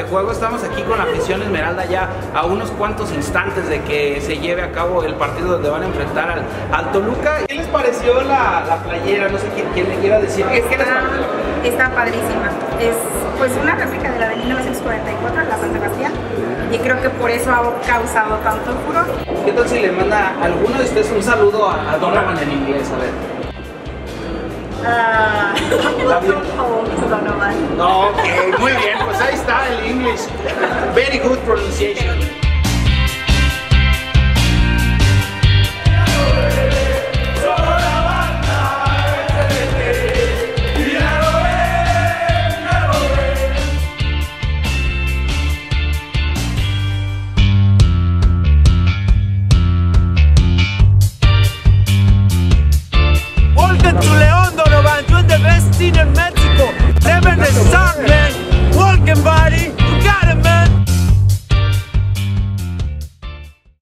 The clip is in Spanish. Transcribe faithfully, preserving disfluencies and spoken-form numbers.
juego. Estamos aquí con la afición Esmeralda ya a unos cuantos instantes de que se lleve a cabo el partido donde van a enfrentar al, al Toluca. ¿Qué les pareció la, la playera? No sé quién, quién le quiera decir. ¿Qué, está, ¿Qué les pareció la playera? Está padrísima. Es pues una réplica de la de mil novecientos cuarenta y cuatro, la San Sebastián. Y creo que por eso ha causado tanto furor. ¿Qué tal si le manda a alguno de ustedes un saludo a, a Donovan en inglés? A ver. Uh, welcome home to Donovan. No, ok, muy bien, pues ahí está el English. Very good pronunciation. Welcome to León, Donovan. You're the best senior Mets